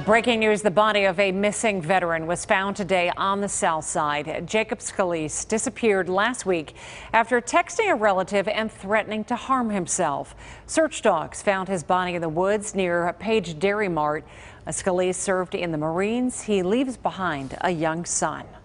Breaking news, the body of a missing veteran was found today on the south side. Jacob Scalise disappeared last week after texting a relative and threatening to harm himself. Search dogs found his body in the woods near Page Dairy Mart. Scalise served in the Marines. He leaves behind a young son.